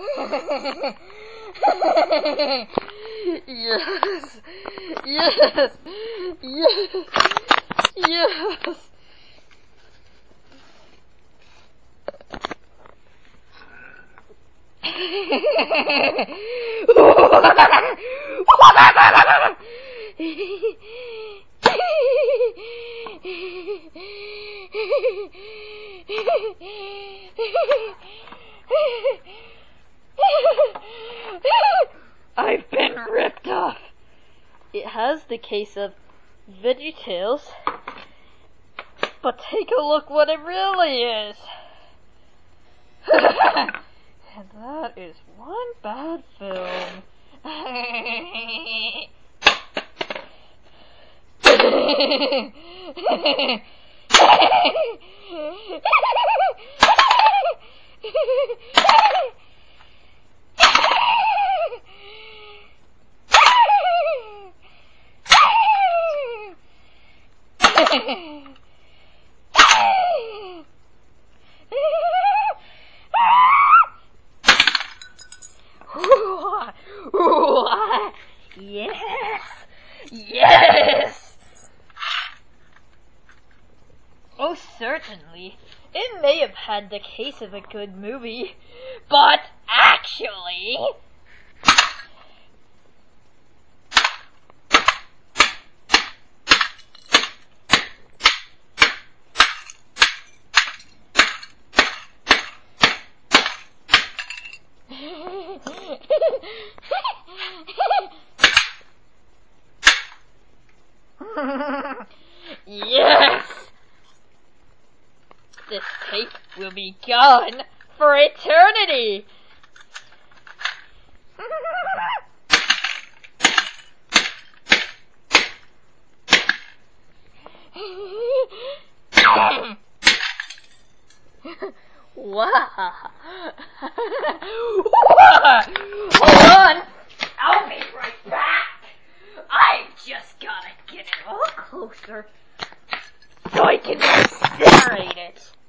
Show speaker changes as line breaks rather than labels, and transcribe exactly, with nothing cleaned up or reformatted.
Yes! Yes! Yes! Yes! I've been ripped off. It has the case of VeggieTales, but take a look what it really is. And that is one bad film. Yes! Yes! Oh, certainly. It may have had the case of a good movie, but actually... Yes! This tape will be gone for eternity! Wow! Hold on! I'll be right back! I just gotta get it all closer so I can incinerate it.